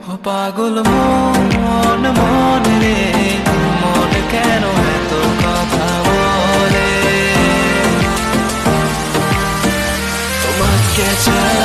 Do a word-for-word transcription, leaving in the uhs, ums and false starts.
ও পাগল মন মন রে, মন কেন এত কথা বলে, তোমাকে চাই